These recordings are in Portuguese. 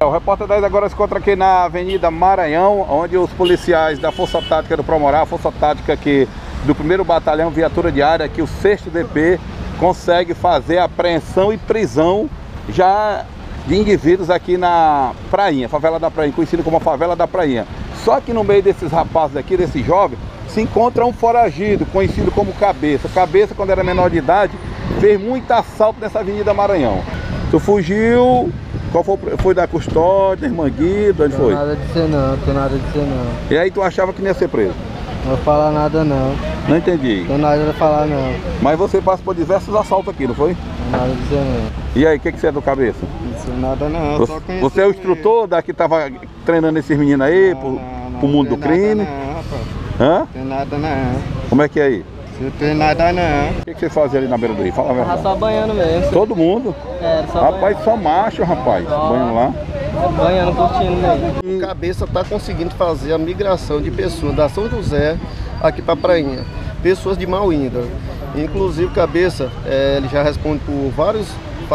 O Repórter 10 agora se encontra aqui na Avenida Maranhão, onde os policiais da Força Tática do Promorá, Força Tática aqui do 1º Batalhão Viatura Diária, que o 6º DP consegue fazer apreensão e prisão já de indivíduos aqui na Prainha, favela da Prainha, conhecida como a favela da Prainha. Só que no meio desses rapazes aqui, desses jovens, se encontra um foragido, conhecido como Cabeça. Cabeça, quando era menor de idade, fez muito assalto nessa Avenida Maranhão. Tu fugiu, qual foi da custódia, Irmã Guida, onde foi? Nada de ser não, tô nada de ser não. E aí tu achava que não ia ser preso? Não vou falar nada não. Não entendi. Tô nada de falar não. Mas você passa por diversos assaltos aqui, não foi? Nada de ser não. E aí, o que você é do Cabeça? Não sou nada não, Você é o instrutor daqui que tava treinando esses meninos aí pro mundo do crime? Não, rapaz. Hã? Tem nada não. Como é que é aí? Não tem nada não. O que você fazia ali na beira do rio? Fala a verdade. Só banhando mesmo. Todo mundo? É, só Rapaz, só macho, rapaz. Banhando lá. banhando, curtindo mesmo. O Cabeça está conseguindo fazer a migração de pessoas da São José aqui para a Prainha. Pessoas de mau índole. Inclusive, Cabeça, ele já responde por vários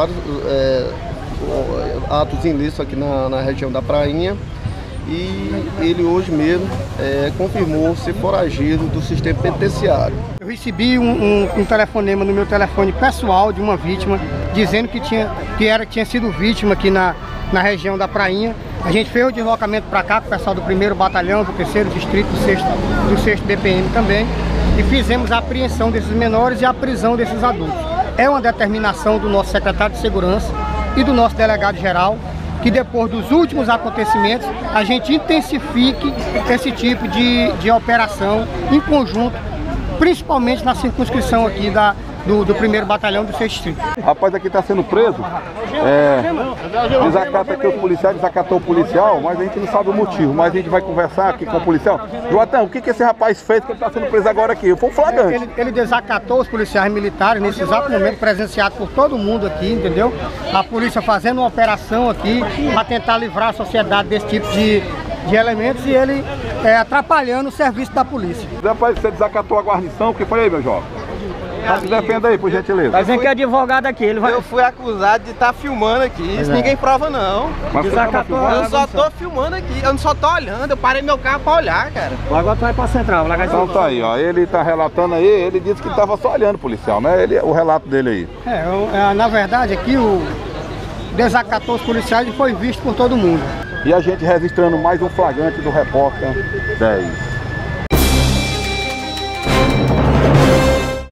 atos ilícitos aqui na região da Prainha. E ele hoje mesmo confirmou ser foragido do sistema penitenciário. Eu recebi um telefonema no meu telefone pessoal de uma vítima, dizendo que tinha sido vítima aqui na região da Prainha. A gente fez o deslocamento para cá com o pessoal do 1º Batalhão, do 3º Distrito, do 6º DPM também, e fizemos a apreensão desses menores e a prisão desses adultos. É uma determinação do nosso secretário de Segurança e do nosso delegado-geral, que depois dos últimos acontecimentos, a gente intensifique esse tipo de operação em conjunto, principalmente na circunscrição aqui do 1º Batalhão do 6º Distrito. Rapaz, aqui está sendo preso. Desacata aqui os policiais, desacatou o policial, mas a gente não sabe o motivo. Mas a gente vai conversar aqui com o policial. Joatão, o que esse rapaz fez que ele está sendo preso agora aqui? Foi um flagrante. Ele desacatou os policiais militares nesse exato momento, presenciado por todo mundo aqui, entendeu? A polícia fazendo uma operação aqui para tentar livrar a sociedade desse tipo de elementos e ele atrapalhando o serviço da polícia. Rapaz, você desacatou a guarnição, o que foi aí, meu jovem? Se defenda aí, por gentileza. Tá dizendo que é advogado aqui, ele vai... Eu fui acusado de estar filmando aqui, isso ninguém prova não. Mas Desacatou. Eu só tô filmando aqui, eu não só tô olhando, eu parei meu carro pra olhar, cara. Agora tu vai pra central, vai Então tá aí, ó. Ele tá relatando aí, ele disse que tava só olhando o policial, né? O relato dele aí. Na verdade aqui o desacatou os policiais e foi visto por todo mundo. E a gente registrando mais um flagrante do Repórter 10.